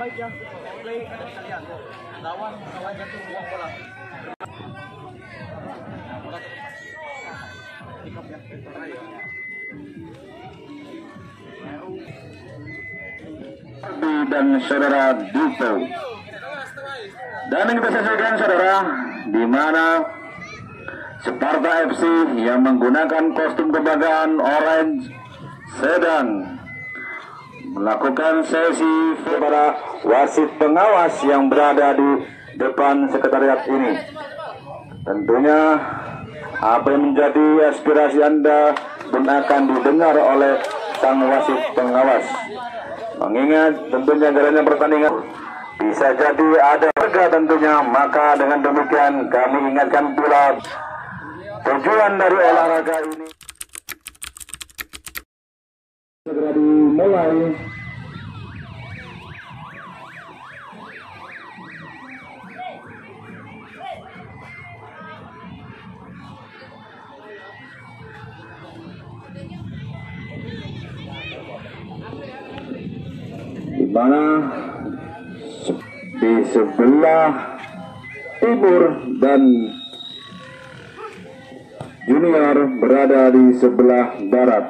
baik ya. Play ada sekalian. Lawan jatuh buang bola. Bola pick up ya. Dan saudara Dito. Dan yang kita saksikan saudara, di mana Sparta FC yang menggunakan kostum kebanggaan orange sedang melakukan sesi kepada wasit pengawas yang berada di depan sekretariat ini. Tentunya apa yang menjadi aspirasi Anda pun akan didengar oleh sang wasit pengawas. Mengingat tentunya jalannya pertandingan bisa jadi ada harga tentunya, maka dengan demikian kami ingatkan pula tujuan dari olahraga ini segera dimulai. Di mana di sebelah timur dan junior berada di sebelah barat.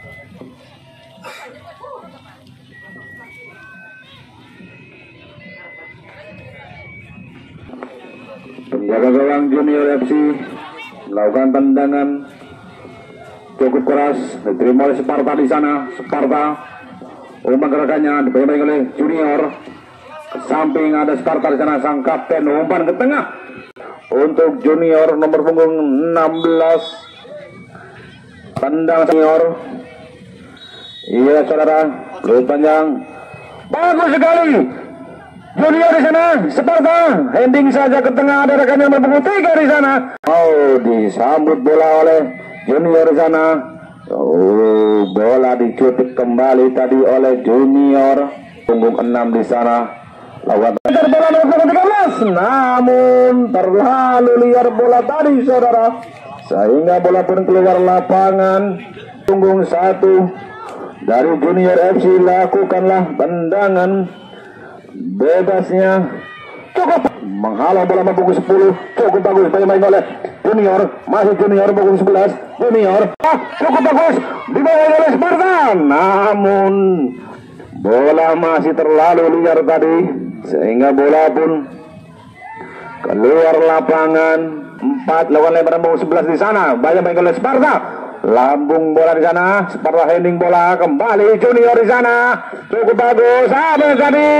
Penjaga gawang junior FC melakukan tendangan cukup keras, diterima oleh Sparta di sana. Sparta umpan gerakannya dipegang oleh junior. Ke samping ada Sparta di sana, sang kapten umpan ke tengah untuk junior nomor punggung 16. Tendang senior. Iya saudara, perut panjang. Bagus sekali. Junior di sana, Sparta heading saja ke tengah, ada rekannya nomor punggung 3 di sana. Oh, disambut bola oleh junior di sana. Oh, bola dicutik kembali tadi oleh junior punggung 6 di sana. Lawan bola nomor punggung 13, namun terlalu liar bola tadi saudara, sehingga bola pun keluar lapangan. Punggung 1 dari junior FC lakukanlah tendangan bebasnya, cukup menghalau bola punggung 10, cukup bagus dimain oleh junior, masih junior punggung 11, junior cukup bagus dibawa oleh Sparta, namun bola masih terlalu liar tadi sehingga bola pun keluar lapangan. 4 lawan lebaran punggung 11 di sana, banyak main oleh Sparta. Lambung bola di sana, Sparta heading bola kembali junior di sana, cukup bagus. Habis tadi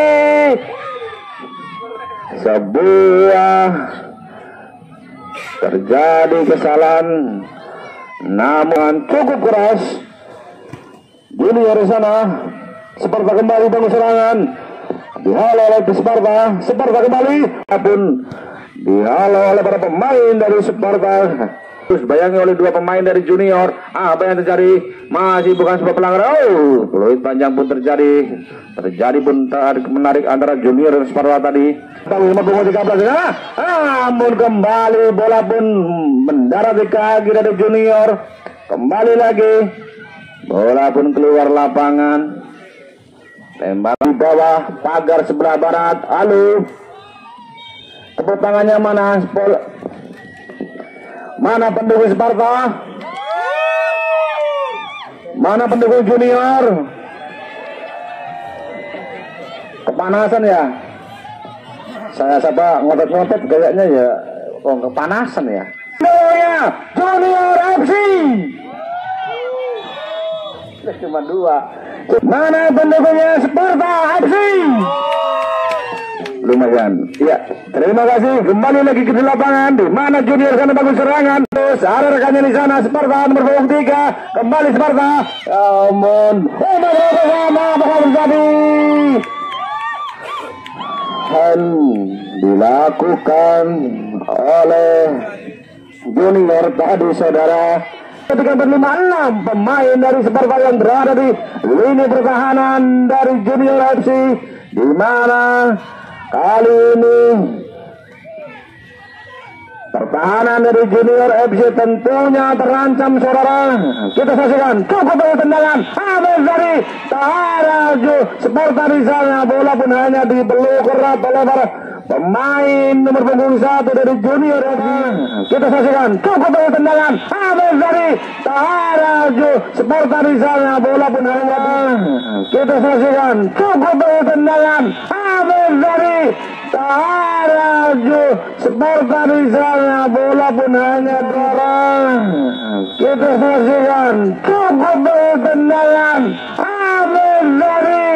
sebuah terjadi kesalahan, namun cukup keras junior di sana. Sparta kembali bangun serangan, dihalau oleh Sparta. Sparta kembali, pun dihalau oleh para pemain dari Sparta. Terus bayangi oleh 2 pemain dari junior. Apa yang terjadi? Masih bukan sebuah pelanggaran. Oh, peluit panjang pun terjadi. Pun tarik menarik antara junior dan Sparta tadi. 13 namun kembali bola pun mendarat di kaki dari junior. Kembali lagi bola pun keluar lapangan. Tembak di bawah pagar sebelah barat. Halo, tepuk tangannya mana? Mana pendukung Sparta? Mana pendukung junior? Kepanasan ya? Saya sapa ngotot-ngotot kayaknya ya. Oh, kepanasan ya? Junior FC. Cuma 2. Mana pendukungnya Sparta FC? Lumayan. Ya, terima kasih. Kembali lagi ke lapangan, di mana junior sana bagus serangan. Terus ada rekannya di sana, Sparta nomor punggung 3. Kembali Sparta. Namun bakal terjadi dilakukan oleh junior tadi saudara. Ketika ber-5-6 pemain dari Sparta yang berada di lini pertahanan dari junior FC, di mana kali ini Pertahanan dari Junior FC tentunya terancam, saudara. Kita saksikan cukup banyak tendangan. Habis dari Taharaju Sparta di sana. Bola pun hanya dibeluk erat oleh para pemain nomor punggung 1 dari Junior FC. Kita saksikan cukup banyak tendangan. Habis dari Taharaju Sparta di sana. Bola pun hanya kita saksikan cukup banyak tendangan. Habis dari Taharaju Sparta di sana. Bola pun hanya dorong. Kita saksikan cukup banyak tendangan. Habis dari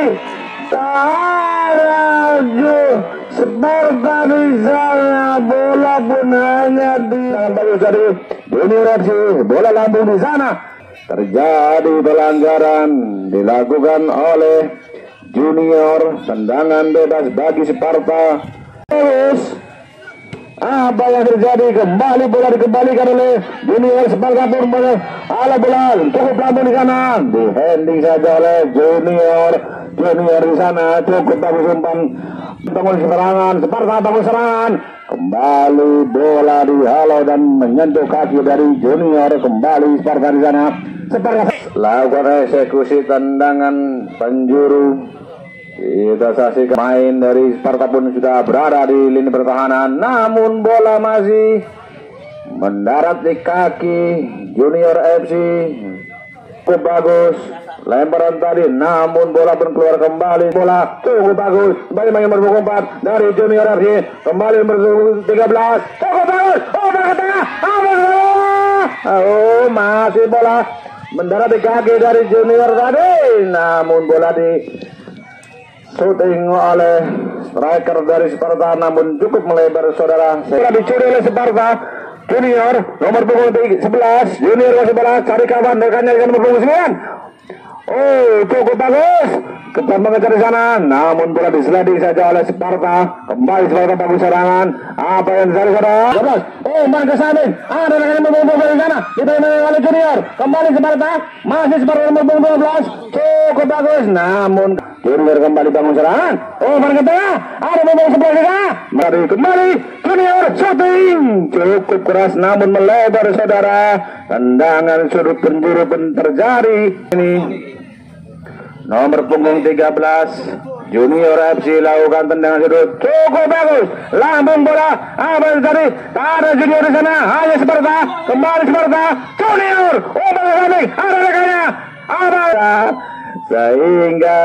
Taharaju Sparta di sana. Bola pun hanya di bagus dari Junior FC. Bola lambung di sana. Terjadi pelanggaran dilakukan oleh Junior. Tendangan bebas bagi Sparta. Terus apa yang terjadi? Kembali bola dikembalikan oleh Junior. Sparta pun ala bola cukup lambung di sana. Di handling saja oleh Junior. Junior di sana cukup bagus umpan. Bangun serangan. Sparta bangun serangan. Kembali bola dihalau dan menyentuh kaki dari Junior. Kembali Sparta di sana. Sparta lakukan eksekusi tendangan penjuru. Kita saksikan main dari Sparta pun sudah berada di lini pertahanan. Namun bola masih mendarat di kaki Junior FC. Cukup bagus lemparan tadi, namun bola pun keluar kembali. Bola cukup bagus kembali main nomor 4 dari Junior FC. Kembali nomor 13 cukup bagus. Oh, bola ke tengah. Oh, masih bola mendarat di kaki dari Junior tadi, namun bola di shooting oleh striker dari Sparta, namun cukup melebar, saudara. Bola dicuri oleh Sparta. Junior nomor punggung 11. Junior masih bola cari kawan rekannya dengan nomor punggung 9. Oh, cukup bagus. Ketat mengejar di sana, namun bola disliding saja oleh Sparta. Kembali Sparta bagus serangan. Apa yang terjadi, saudara? Oh, main ke samping. Ada rekannya nomor punggung di sana. Diterima oleh Junior. Kembali Sparta. Masih Sparta nomor punggung 12. Cukup bagus, namun Junior kembali bangun serangan. Oh, main ke tengah. Ada nomor 11 Mari kembali Junior shooting. Cukup keras namun melebar, saudara. Tendangan sudut penjuru pun terjadi. Ini nomor punggung 13 Junior FC lakukan tendangan sudut. Cukup bagus. Lambung bola. Apa tadi? Ada Junior di sana. Hanya Sparta. Kembali Sparta. Junior. Oh, balik. Ada rekannya. Ada. Sehingga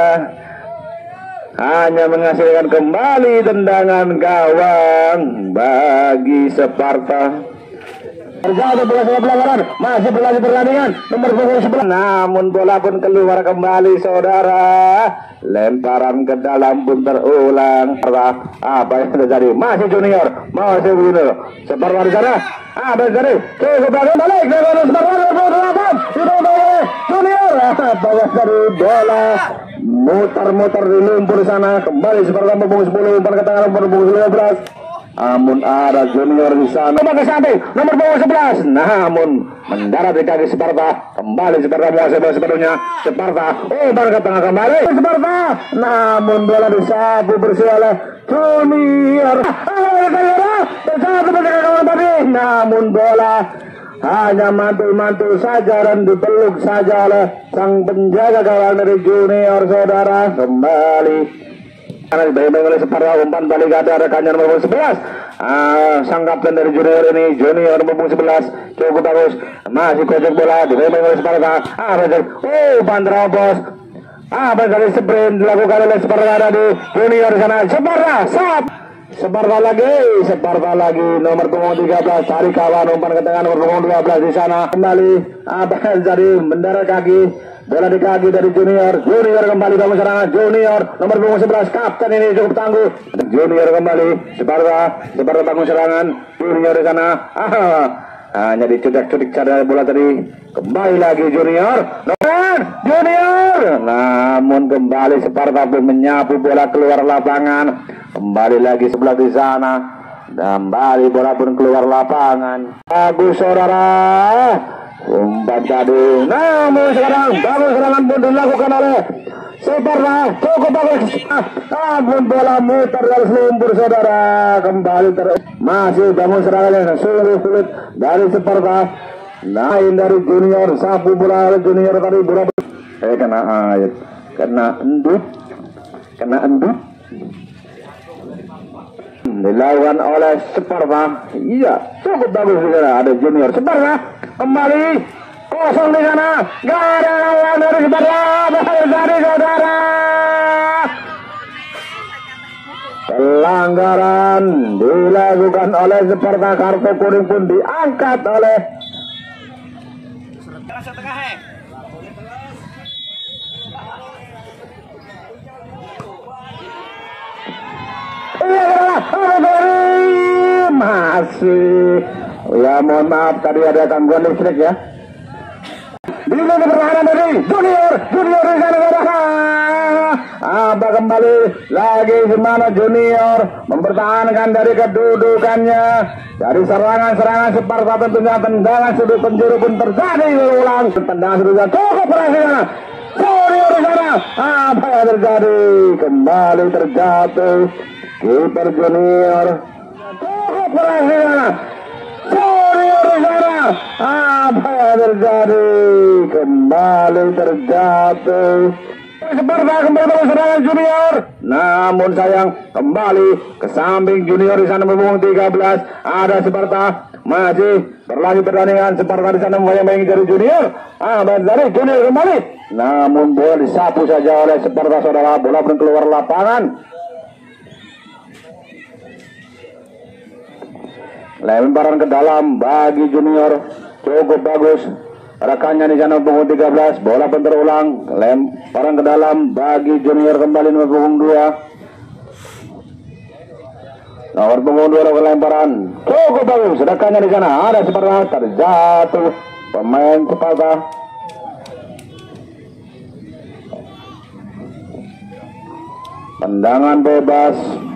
hanya menghasilkan kembali tendangan gawang bagi Sparta. Terjadi bola sepak pelanggaran, masih berlanjut pertandingan nomor punggung 11. Namun bola pun keluar kembali, saudara. Lemparan ke dalam pun terulang. Apa yang terjadi? Masih Junior, masih Junior. Sparta di sana. Apa yang terjadi? Cukup bagus balik dari Sparta. Junior. Bawas dari bola muter-muter di lumpur sana. Kembali Sparta punggung 10 umpan ke tengah nomor punggung 15. Namun ada Junior di sana. Nomor ke samping nomor punggung 11. Namun mendarat di kaki Sparta. Kembali Sparta menguasai bola sepenuhnya. Sparta umpan ke tengah kembali Sparta. Namun bola disapu bersih oleh Junior. Terjatuh pada kawan tadi. Namun bola hanya mantul-mantul saja dan dipeluk saja oleh sang penjaga gawang dari Junior, saudara. Kembali baik-baik oleh Sparta, umpan balik ada rekannya nomor 11. Sang kapten dari Junior ini, Junior nomor 11. Cukup bagus. Masih kocok bola baik-baik oleh Sparta. Umpan terobos. Berkali sprint dilakukan oleh Sparta ada di Junior di sana. Sparta, sap. Sparta lagi nomor punggung 13 cari kawan umpan ke tengah nomor punggung 12 di sana. Kembali jadi mendarat kaki. Bola di kaki dari Junior. Junior kembali bangun serangan. Junior nomor punggung 11 kapten ini cukup tangguh. Junior kembali. Sparta bangun serangan. Junior di sana. Hanya dicudak-cudik cara bola tadi. Kembali lagi Junior. Namun kembali Sparta pun menyapu bola keluar lapangan. Kembali lagi sebelah di sana. Kembali bola pun keluar lapangan. Bagus, saudara. umpan tadi, namun sekarang bagus serangan pun dilakukan oleh Sparta, cukup bagus. Namun bola muter garis lumpur saudara, kembali masih bangun serangannya sulit dari Sparta. Lain dari Junior, sapu bola Junior tadi bola kena air, kena endut dilakukan oleh Sparta. Iya, cukup bagus saudara. Ada Junior Sparta kembali kosong di sana. Gak ada lawan dari Sparta. Dari saudara. Pelanggaran dilakukan oleh Sparta. Kartu kuning pun diangkat oleh masih ya, mohon maaf tadi ada gangguan listrik ya. Di mana pertahanan dari Junior di sana saudara. Apa kembali lagi semana Junior mempertahankan dari kedudukannya. Dari serangan Sparta tentunya tendangan sudut penjuru pun terjadi ulang. Tendangan sudut cukup berhasil sana. Junior di sana. Apa yang terjadi? Kembali terjatuh. Kiper Junior cukup berhasil sana. Junior di sana. Apa yang terjadi? Kembali terjatuh. Sparta kembali serangan Junior. Namun sayang kembali ke samping Junior di sana membangun 13. Ada Sparta masih berlanjut pertandingan. Sparta di sana membayang-bayangi dari Junior. Dari Junior kembali. Namun bola disapu saja oleh Sparta saudara. Bola pun keluar lapangan. Lemparan ke dalam bagi Junior cukup bagus. Rekannya di sana punggung 13, bola pun terulang. Lemparan ke dalam bagi Junior kembali nomor punggung 2. Nomor punggung 2 lemparan cukup bagus. Rekannya di sana ada Sparta terjatuh pemain Sparta. Tendangan bebas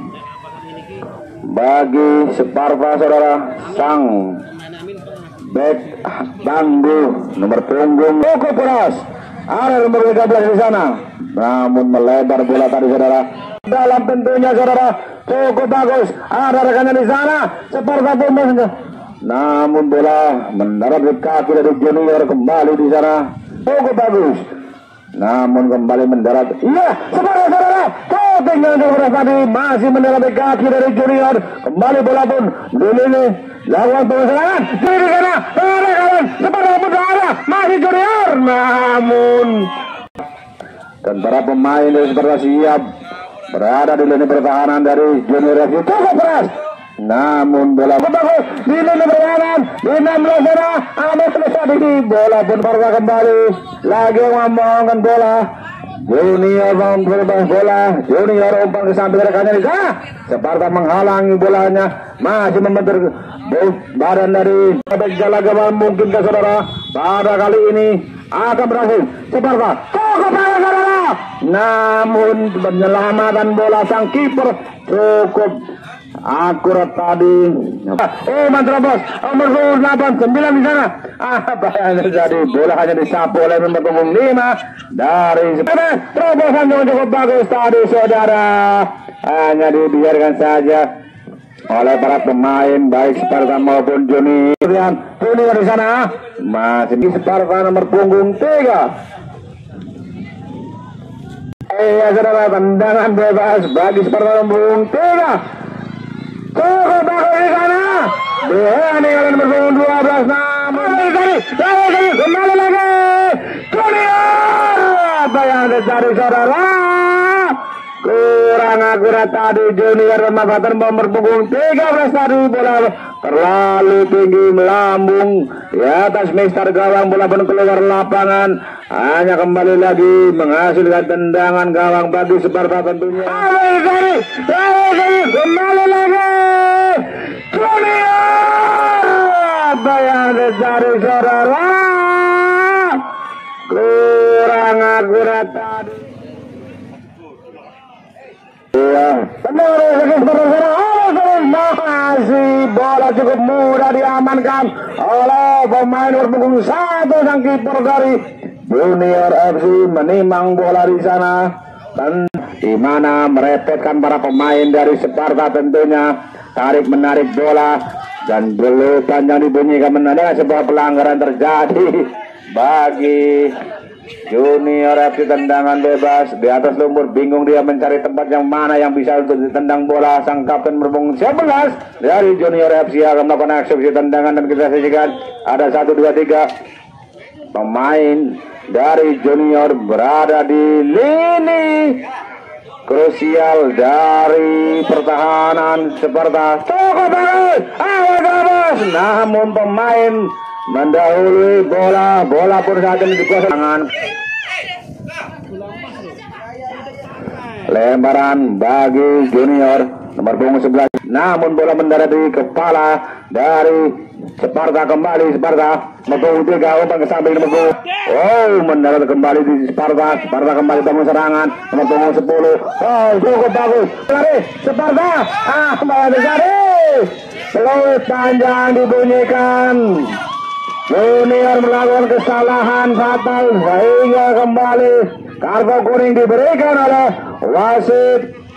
bagi Sparta saudara. Sang back Banggu nomor punggung cukup keras. Ada nomor 13 di sana. Namun melebar bola tadi saudara. Dalam tentunya saudara cukup bagus. Ada rekannya di sana. Sparta pun namun bola mendarat di kaki dari Junior kembali di sana. Cukup bagus. Namun kembali mendarat. Iya, Sparta saudara. Tinggal tadi masih mendarat di kaki dari Junior. Kembali bola pun ini lawan penyerangan di sana. Ada kawan Sparta pun ada masih Junior. Namun tentara pemain dari Sparta siap berada di lini pertahanan dari Junior FC cukup keras. Namun bola bagus di lini pertahanan di 16 sana. Ada selesai di bola pun Sparta kembali lagi ngomongkan bola. Junior berbang bola. Junior umpan ke samping rekannya di sana. Sparta menghalangi bolanya. Masih membentur badan dari back jala gawang mungkin ke saudara. Pada kali ini akan berhasil Sparta cukup baik saudara. Namun penyelamatan bola sang kiper cukup akurat tadi. Mantrobos nomor 8 9 di sana. Apa yang terjadi? Bola hanya disapu oleh nomor punggung 5 dari terobosan yang cukup bagus tadi saudara. Hanya dibiarkan saja oleh para pemain baik Sparta maupun Junior. Junior di sana masih di Sparta nomor punggung 3. Iya saudara, tendangan bebas bagi Sparta nomor punggung 3. Cukup bagus di sana. Ini kalian nomor 12 namun kembali lagi Junior. Apa yang terjadi saudara? Kurang akurat tadi Junior memanfaatkan nomor punggung 13 tadi. Bola terlalu tinggi melambung di atas mister gawang. Bola pun keluar lapangan. Hanya kembali lagi menghasilkan tendangan gawang bagi Sparta tentunya. Kembali lagi Junior. Apa yang terjadi saudara? Kurang akurat tadi. Iya, tenang masih bola cukup mudah diamankan oleh pemain nomor punggung 1 sang kiper dari Junior FC menimang bola di sana dan di mana merepotkan para pemain dari Sparta tentunya tarik menarik bola dan dulu panjang dibunyikan menandakan sebuah pelanggaran terjadi bagi Junior FC. Tendangan bebas di atas lumpur, bingung dia mencari tempat yang mana yang bisa untuk ditendang bola. Sang kapten berpunggung 11 dari Junior FC akan melakukan eksekusi tendangan dan kita saksikan ada 1, 2, 3 pemain dari Junior berada di lini krusial dari pertahanan Sparta. Toko banget, awas, namun pemain mendahului bola pun saat ini dikuasai tangan. Lemparan bagi Junior nomor punggung 11, namun bola mendarat di kepala dari Sparta. Kembali Sparta nomor 3 umpan ke samping nomor punggung. Mendarat kembali di Sparta kembali bangun serangan nomor punggung 10. Cukup bagus lari Sparta, malah terjadi peluit panjang dibunyikan. Junior melakukan kesalahan fatal sehingga kembali kartu kuning diberikan oleh wasit.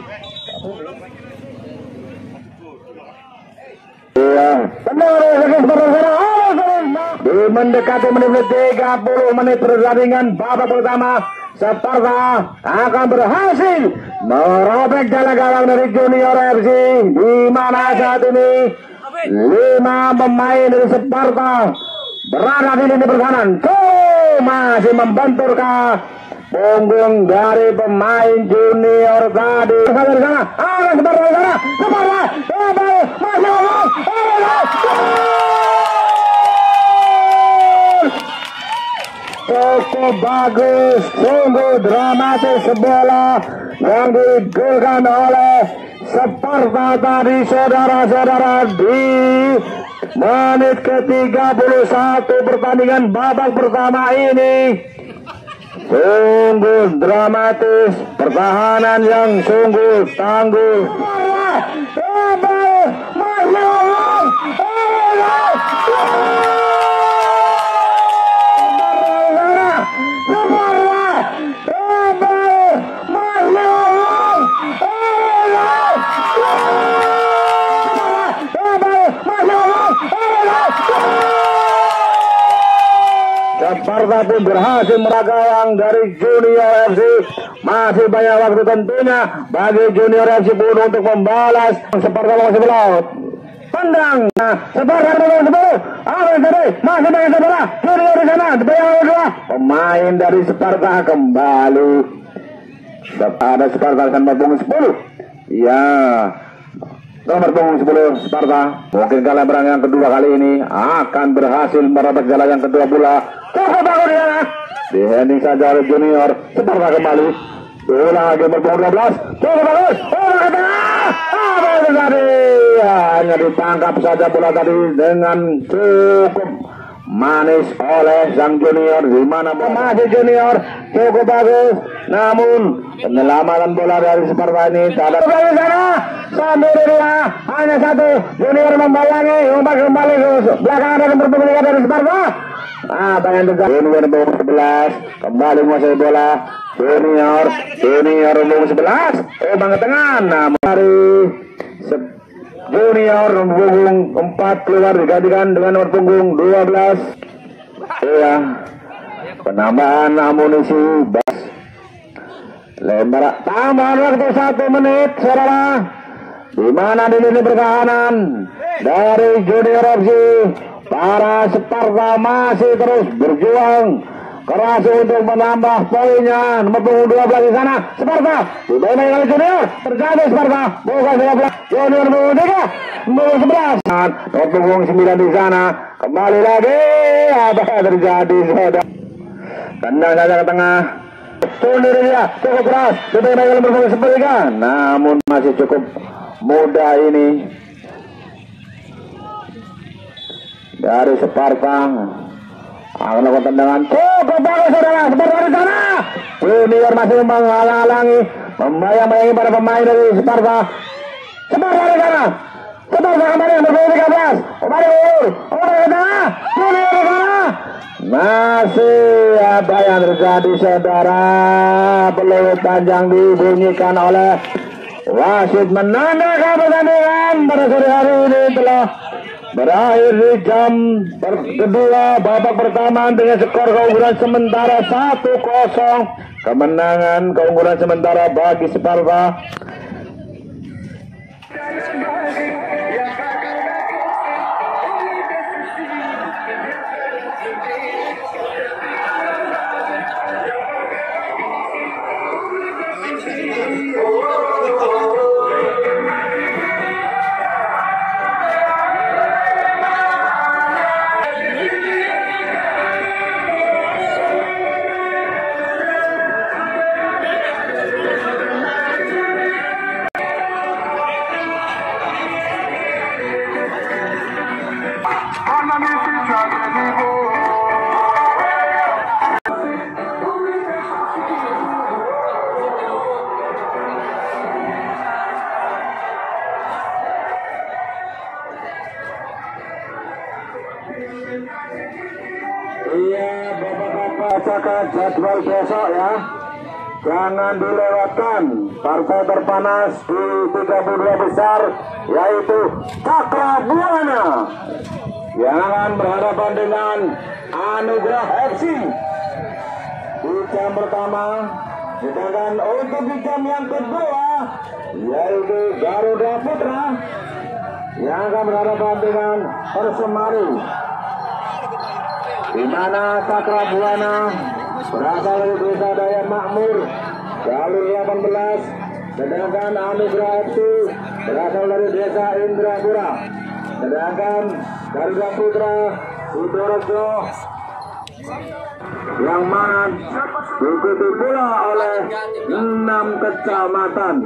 Di mendekati menit 30 pertandingan babak pertama, Sparta akan berhasil merobek gala-galang dari Junior FC, di mana saat ini 5 pemain dari Sparta berada di lini pertahanan. Masih membenturkan punggung dari pemain Junior tadi. Sparta di sana, Sparta di sana, cukup bagus, sungguh dramatis bola yang digolkan oleh Sparta tadi, saudara-saudara, di menit ke-31 pertandingan babak pertama ini. Sungguh dramatis, pertahanan yang sungguh tangguh. Sparta pun berhasil meragayang dari Junior FC. Masih banyak waktu tentunya bagi Junior FC pun untuk membalas. Sparta masih belum pandang. Sparta masih banyak Sparta. Junior di sana, pemain dari Sparta kembali. Ada Sparta dan nomor 10. Ya, nomor punggung 10 Sparta. Mungkin lemparan yang kedua kali ini akan berhasil merobek jalan yang kedua pula. Di heading saja oleh Junior. Sparta kembali. Ulang lagi nomor punggung 12. Cukup bagus. Hanya ditangkap saja bola tadi dengan cukup manis oleh sang Junior, di mana masih Junior cukup bagus, namun penyelamatan bola dari Sparta ini tak ada. Kembali sana sambil dia hanya 1. Junior membayangi umpan kembali ke belakang ada nomor punggung 3 dari Sparta. Bayan terjadi Junior nomor 11 kembali menguasai bola. Junior nomor 11 umpan ke tengah, namun dari Junior nomor punggung 4 keluar digantikan dengan nomor punggung 12. Iya, penambahan amunisi bas. Lempar tambahan waktu 1 menit, saudara. Di mana di lini pertahanan dari Junior FC, para Sparta masih terus berjuang keras untuk menambah poinnya. Nomor punggung 12 di sana Sparta dimainkan oleh Junior, terjadi Sparta bukan 12. Junior nomor 3 nomor 11 nomor punggung 9 di sana. Kembali lagi apa terjadi, saudara? Tendang saja ke tengah. Tundir dia cukup keras dimainkan oleh nomor punggung 11, namun masih cukup mudah ini dari Sparta. Akan melakukan tendangan cukup bagus, saudara. Sparta di sana. Junior masih menghalang-halangi, membayang-bayangi para pemain dari Sparta. Sparta di sana. Separta kembali nomor punggung 13. Kembali ulur ke tengah. Junior di sana. Masih apa yang terjadi saudara? Peluit panjang dibunyikan oleh wasit menandakan pertandingan pada sore hari ini telah berakhir di jam kedua babak pertama dengan skor keunggulan sementara 1-0. Kemenangan keunggulan sementara bagi Sparta. Iya, bapak-bapak, bacakan jadwal besok ya. Jangan dilewatkan partai terpanas di 32 besar, yaitu Cakra Buana yang akan berhadapan dengan Anugerah FC di jam pertama. Sedangkan untuk di jam yang kedua, yaitu Garuda Putra yang akan berhadapan dengan Persemari, di mana Cakra Buana berasal dari Desa Daya Makmur jalur 18, sedangkan Anugerah FC berasal dari Desa Indrapura, sedangkan Garuda Putra Sidoarjo yang mana diikuti pula oleh 6 kecamatan.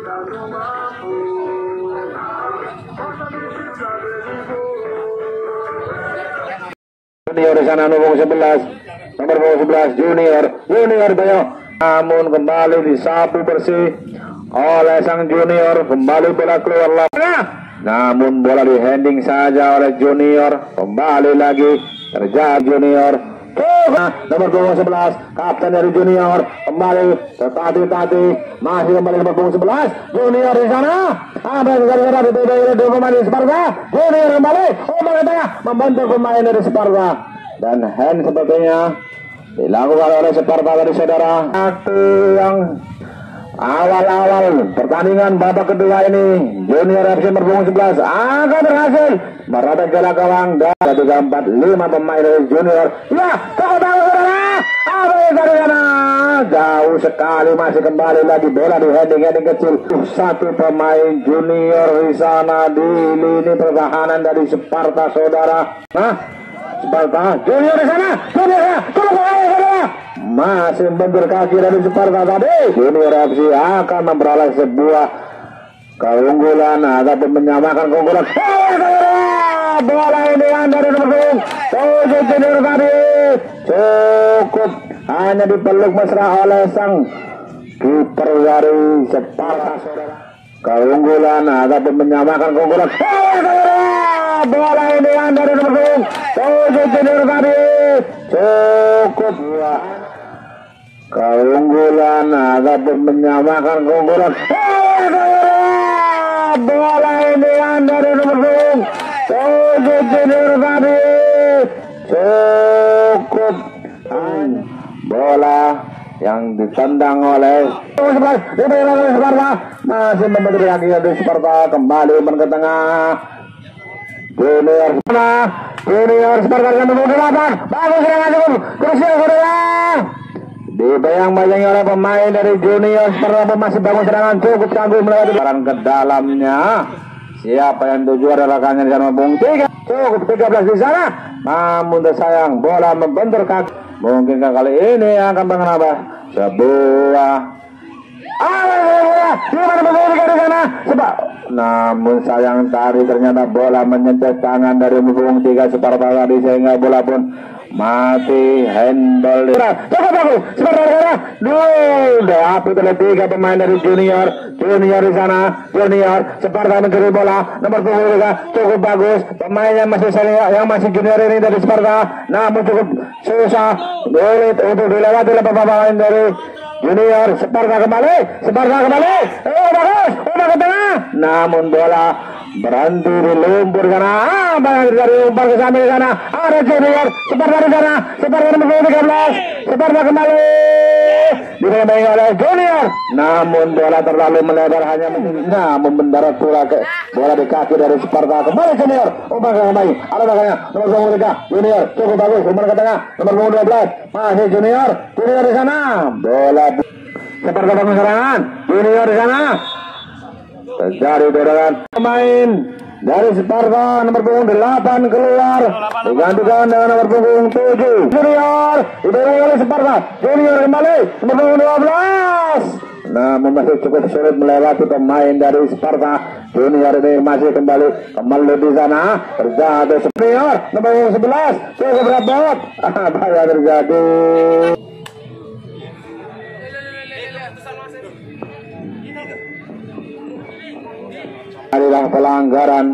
Junior di sana nomor 11 Junior Bayo, namun kembali disapu bersih oleh sang Junior. Kembali bola keluar lapangan, namun bola di handing saja oleh Junior. Kembali lagi terjadi Junior. Nomor 11 kapten dari Junior kembali ke Tati masih kembali nomor 11 Junior di sana. Apa yang terjadi di pemain Sparta? Junior kembali umpan ke tengah membantu pemain dari Sparta, dan hand sepertinya dilakukan oleh Sparta dari saudara. Waktu yang awal-awal pertandingan babak kedua ini, Junior FC nomor 11 akan berhasil merobek jarak gawang dan 3-4-5 pemain dari Junior. Ya, tahu saudara, apa yang dari sana? Jauh sekali, masih kembali lagi bola di heading kecil. Satu pemain Junior di sana di lini pertahanan dari Sparta saudara. Sparta Junior di sana, masih bentur kaki dari Sparta tadi. Junior FC akan memperoleh sebuah keunggulan ataupun menyamakan keunggulan. Bola ini dari nomor 7 Junior tadi cukup hanya dipeluk mesra oleh sang kiper dari Sparta saudara. Keunggulan ataupun menyamakan keunggulan. Bola ini dari nomor 7 Junior tadi cukup keunggulan ataupun menyamakan keunggulan. Bola ini dari nomor 7 Junior tadi cukup bola yang ditendang oleh 11 Sparta, masih membentur kaki dari Sparta. Kembali ke tengah Junior Sparta dengan nomor 8. Bagus serangan cukup krusial saudara, dibayang-bayangi oleh pemain dari Junior Sparta. Masih bangun serangan cukup tangguh melewati barang ke dalamnya. Siapa yang tuju adalah rekannya di sana Bung 3. Cukup 13 di sana, namun tersayang bola membentur kaki. Mungkinkah kali ini akan mengenapa sebuah di sana sebab, namun sayang tadi ternyata bola menyentuh tangan dari Bung 3 Sparta tadi, sehingga bola pun mati handball. Cukup bagus. Sebentar. Udah api oleh 3 pemain dari junior di sana. Junior Sparta mencuri bola nomor 23. Cukup bagus. Pemain yang masih junior ini dari Sparta, namun cukup susah sulit untuk dilewati oleh pemain dari junior. Sparta kembali. Bagus. Udah ke tengah. Namun bola berhenti di lumpur sana. Banyak dari umpan ke samping sana. Ada junior Sparta di sana. Sparta nomor 13. Sparta kembali dimainkan oleh junior. Namun bola terlalu melebar, hanya namun mendarat pula ke bola di kaki dari Sparta. Kembali junior. Umpan ke samping. Ada belakangnya nomor 23 junior. Cukup bagus. Umpan ke tengah nomor 12. Masih junior di sana. Bola Sparta bangun serangan. Junior di sana. Terjadi dorongan pemain dari Sparta nomor punggung 8 keluar digantikan dengan nomor punggung 7 junior. Didorong oleh Sparta. Junior kembali nomor punggung 12. Namun masih cukup sulit melewati pemain dari Sparta. Junior ini masih kembali di sana. Terjadi junior nomor punggung 11. Cukup berat banget. Apa yang terjadi? Adalah pelanggaran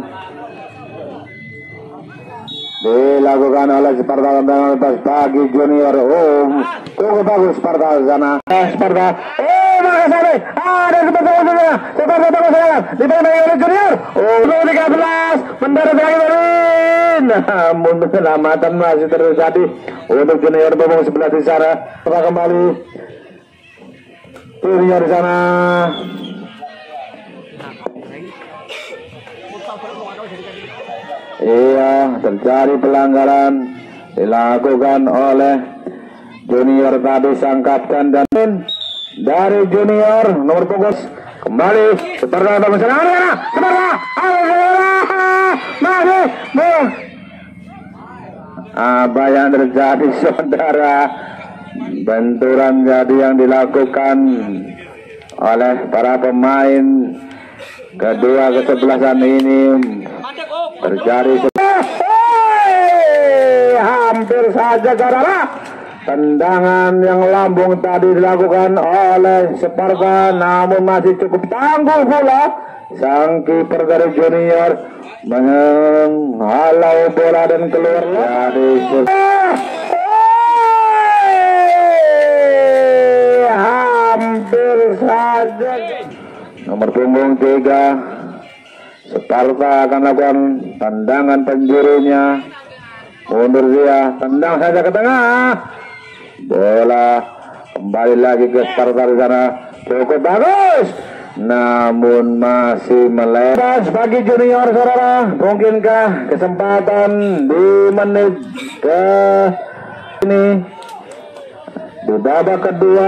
dilakukan oleh Sparta dengan lepas bagi junior. Cukup bagus Sparta sana. Sparta. Maka sampai ada Sparta bagus serangan dipegang oleh junior. 13 mendarat lagi dari. Namun keselamatan masih terjadi untuk junior punggung 11 di sana. Kembali junior di sana. Iya, terjadi pelanggaran dilakukan oleh junior tadi, sang kapten dan dari junior nomor punggung kembali Sparta bangun serangan. Sparta masih apa yang terjadi saudara? Benturan jadi yang dilakukan oleh para pemain kedua kesebelasan ini terjadi. Hampir saja saudara, tendangan yang lambung tadi dilakukan oleh Sparta, namun masih cukup tangguh pula sang kiper dari junior menghalau bola dan keluar dari hampir saja. Nomor punggung 3 Sparta akan lakukan tendangan penjurunya. Mundur dia, tendang saja ke tengah. Bola kembali lagi ke Sparta di sana. Cukup bagus. Namun masih melepas bagi junior saudara. Mungkinkah kesempatan di menit ke ini di babak kedua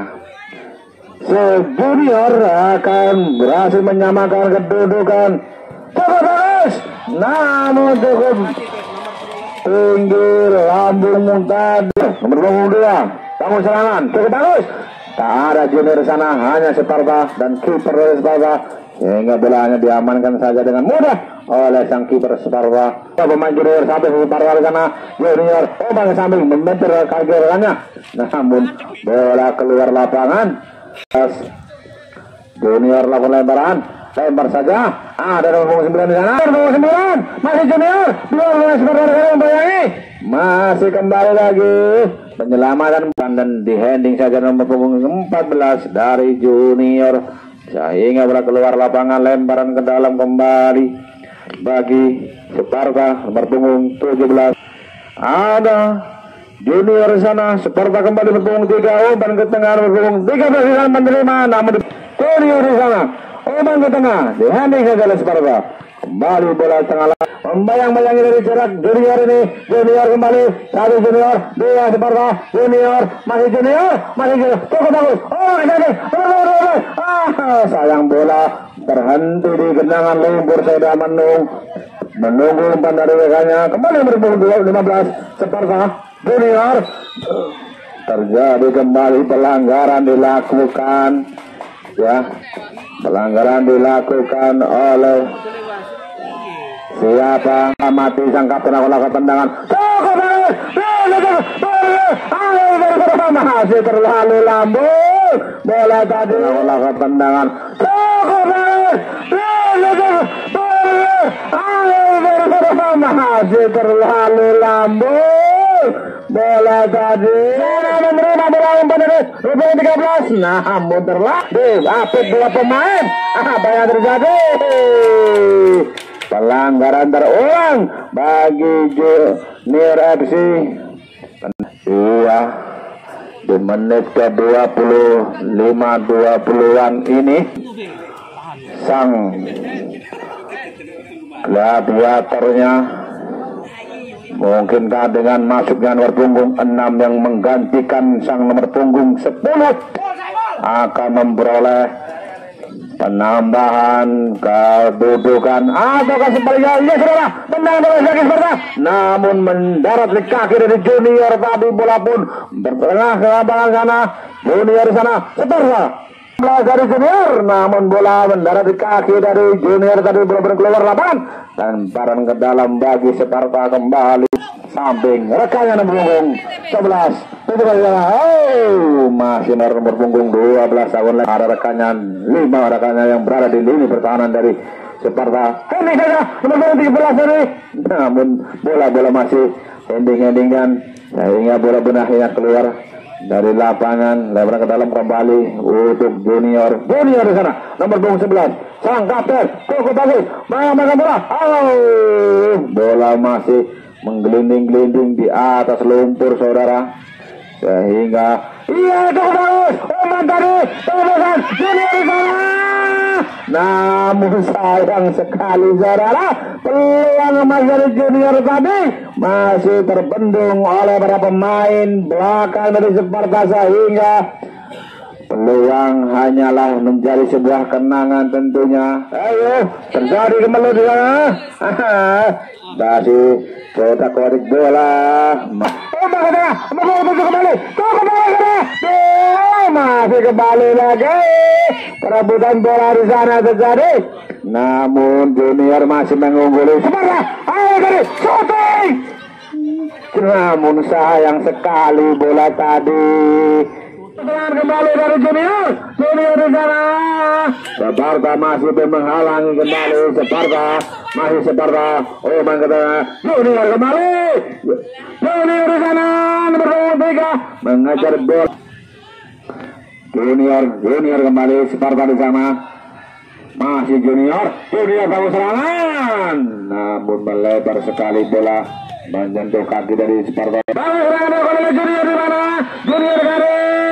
junior akan berhasil menyamakan kedudukan. Cukup bagus, namun cukup tinggi lambung tadi. Nomor punggung 2 bangun serangan, cukup bagus. Tak ada junior sana, hanya Sparta dan kiper dari Sparta, sehingga bolanya diamankan saja dengan mudah oleh sang kiper Sparta. Pemain junior sampai Sparta di sana. Junior bang samping membentur kaki rekannya, namun bola keluar lapangan. Junior lakukan lempar saja. Ada nomor 9 di sana. Nomor 9 masih junior. Dua Sparta membayangi. Masih kembali lagi penyelamatan dan di handing saja nomor punggung 14 dari junior, sehingga bola keluar lapangan, lemparan ke dalam kembali bagi Sparta nomor punggung 17. Ada junior di sana. Sparta kembali berpunggung 3, umpan ke tengah nomor punggung 13 di sana menerima, namun junior di sana umpan ke tengah di handing saja oleh Sparta. Kembali bola tengah membayang-bayangi dari jarak junior ini. Junior kembali, satu junior, dua Sparta, junior, masih junior, cukup bagus. Sayang bola terhenti di genangan lumpur. Saya menunggu umpan dari rekannya. Kembali berpunggung 15 Sparta junior. Terjadi kembali pelanggaran dilakukan, ya, pelanggaran dilakukan oleh siapa? Mati sang kapten melakukan tendangan. Cukup bagus. masih terlalu lambung. Bola tadi olah tendangan. Masih terlalu lambung. Bola tadi menerima bola umpan dari Rubin 13. Namun terlatih apit bola pemain. Apa yang terjadi? Pelanggaran terulang bagi Junior FC. Iya, di menit ke-25 20-an ini sang gladiatornya mungkinkah dengan masuknya nomor punggung 6 yang menggantikan sang nomor punggung 10 akan memperoleh penambahan kedudukan ataukah sebaliknya. Ya saudara, tendangan bola kaki Sparta namun mendarat di kaki dari Junior tadi. Bola pun bertengah ke lapangan sana. Junior di sana Sparta dari Junior namun bola mendarat di kaki dari Junior tadi. Bola keluar lapangan dan lemparan ke dalam bagi Sparta kembali samping rekannya nomor punggung 11. Masih nomor punggung 12 tahun lagi. Ada rekannya 5 rekannya yang berada di lini pertahanan dari Sparta. Ini saja nomor punggung 13 ini. Namun bola masih ending-endingan sehingga bola benahnya keluar dari lapangan, lebar ke dalam kembali untuk Junior di sana. Nomor punggung 11 sang kapten Koko bagus mengamankan bola. Bola masih menggelinding-gelinding di atas lumpur saudara, sehingga iya Koko bagus umpan tadi temukan Junior di sana. Namun sayang sekali saudara, peluang emas dari Junior tadi masih terbendung oleh para pemain belakang dari Sparta, sehingga peluang hanyalah menjadi sebuah kenangan tentunya. Ayo terjadi kembali di sana. Masih kotak-kotak bola. Masih kembali lagi. Perebutan bola di sana terjadi. Namun Junior masih mengungguli Sparta. Ayo dari shooting. Namun sayang sekali bola tadi. Serangan kembali dari Junior di sana. Sparta masih menghalangi kembali. Sparta. Oh main ke tengah. Junior kembali. Junior di sana nomor 23 mengejar bola. Junior kembali. Sparta di sana. Masih Junior bagus serangan. Namun melebar sekali bola menyentuh kaki dari Sparta. Bagus serangan oleh Junior di mana? Junior kali.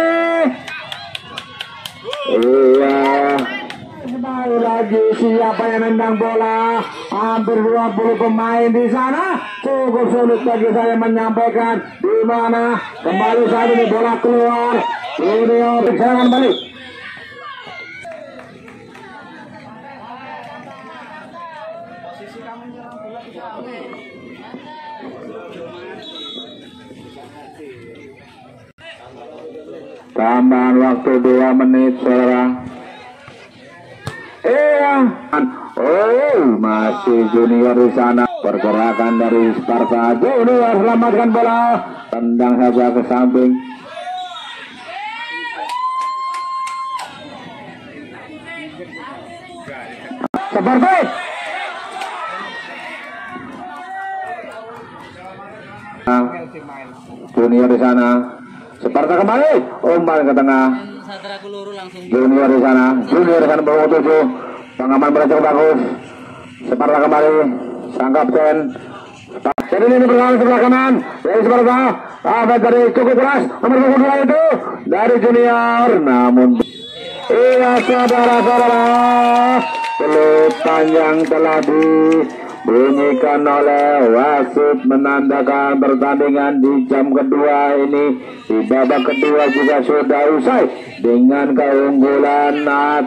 Iya, kembali lagi siapa yang nendang bola? Hampir 20 pemain di sana. Cukup sulit bagi saya menyampaikan di mana. Kembali saat ini bola keluar. Junior serangan balik. Tambahan waktu 2 menit saudara. Masih Junior di sana. Pergerakan dari Sparta. Junior selamatkan bola. Tendang saja ke samping. Sparta. Junior di sana. Sparta kembali, umpan ke tengah. Junior di sana berumur 7. Pengaman bola cukup bagus. Sparta kembali, sang kapten. Jadi ini berlawan sebelah kanan dari Sparta. Dari cukup keras nomor 22 itu dari Junior. Namun iya saudara-saudara, peluit panjang telah dibunyikan oleh wasit menandakan pertandingan di jam kedua ini. Di babak kedua juga sudah usai dengan keunggulan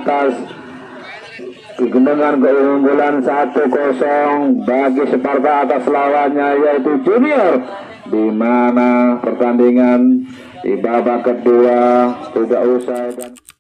1-0 bagi Sparta atas lawannya yaitu Junior, di mana pertandingan di babak kedua sudah usai dan